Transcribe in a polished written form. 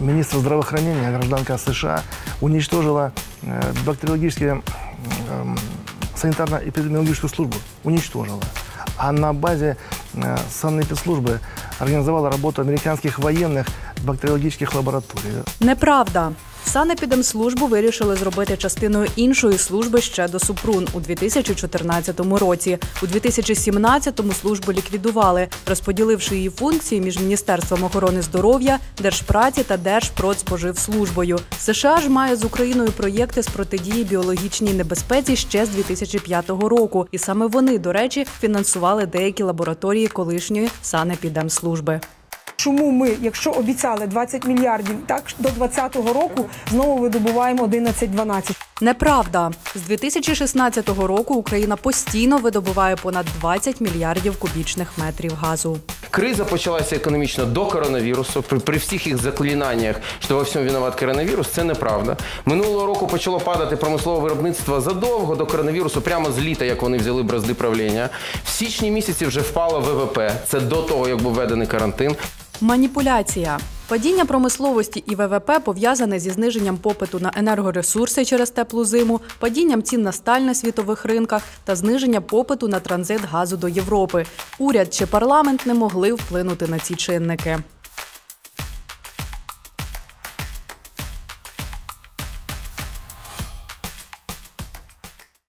министра здравоохранения, гражданка США, уничтожила бактериологическую, санитарно-эпидемиологическую службу. Уничтожила. А на базе санэпидслужбы организовала работу американских военных бактеріологічних лабораторій. Неправда. Санепідемслужбу вирішили зробити частиною іншої служби ще до Супрун у 2014 році. У 2017-му службу ліквідували, розподіливши її функції між Міністерством охорони здоров'я, Держпраці та Держпродспоживслужбою. США ж має з Україною проєкти з протидії біологічній небезпеці ще з 2005 року. І саме вони, до речі, фінансували деякі лабораторії колишньої Санепідемслужби. Чому ми, якщо обіцяли 20 мільярдів, так до 2020 року знову видобуваємо 11-12? Неправда. З 2016 року Україна постійно видобуває понад 20 мільярдів кубічних метрів газу. Криза почалася економічно до коронавірусу. При всіх їх заклинаннях, що во всьому виноват коронавірус, це неправда. Минулого року почало падати промислове виробництво задовго до коронавірусу, прямо з літа, як вони взяли бразди правління. В січні місяці вже впало ВВП. Це до того, як був введений карантин. Маніпуляція. Падіння промисловості і ВВП пов'язане зі зниженням попиту на енергоресурси через теплу зиму, падінням цін на сталь на світових ринках та зниження попиту на транзит газу до Європи. Уряд чи парламент не могли вплинути на ці чинники.